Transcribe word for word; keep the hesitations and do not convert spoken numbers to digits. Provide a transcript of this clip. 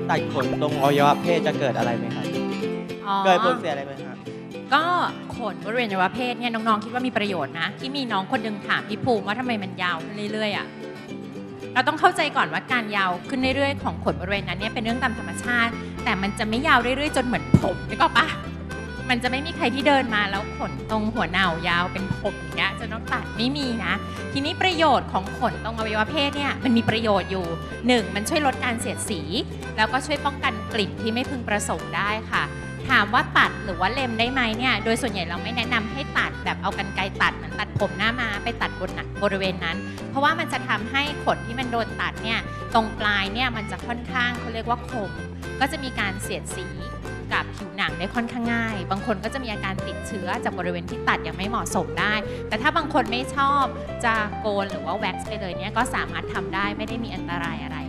ตัดขนตรงอวัยวะเพศจะเกิดอะไรไหมครับเกิดผลเสียอะไรไหมครับก็ขนบริเวณอวัยวะเพศเนี่ยน้องๆคิดว่ามีประโยชน์นะที่มีน้องคนนึงถามพี่ภูมิว่าทำไมมันยาวขึ้นเรื่อยๆอ่ะเราต้องเข้าใจก่อนว่าการยาวขึ้นเรื่อยๆของขนบริเวณนั้นเนี่ยเป็นเรื่องตามธรรมชาติแต่มันจะไม่ยาวเรื่อยๆจนเหมือนผมนึกออกปะมันจะไม่มีใครที่เดินมาแล้วขนตรงหัวเหน่ายาวเป็นผมอย่างเงี้ยจะต้องตัดไม่มีนะทีนี้ประโยชน์ของขนตรงอวัยวะเพศเนี่ยมันมีประโยชน์อยู่หนึ่งมันช่วยลดการเสียดสีแล้วก็ช่วยป้องกันกลิ่นที่ไม่พึงประสงค์ได้ค่ะถามว่าตัดหรือว่าเล็มได้ไหมเนี่ยโดยส่วนใหญ่เราไม่แนะนำให้ตัดแบบเอากรรไกรตัดเหมือนตัดผมหน้าม้าไปตัดบนบริเวณนั้นเพราะว่ามันจะทำให้ขนที่มันโดนตัดเนี่ยตรงปลายเนี่ยมันจะค่อนข้างเขาเรียกว่าคมก็จะมีการเสียดสีกับผิวหนังได้ค่อนข้างง่ายบางคนก็จะมีอาการติดเชื้อจากบริเวณที่ตัดยังไม่เหมาะสมได้แต่ถ้าบางคนไม่ชอบจะโกนหรือว่าแว็กซ์ไปเลยเนี่ยก็สามารถทำได้ไม่ได้มีอันตรายอะไร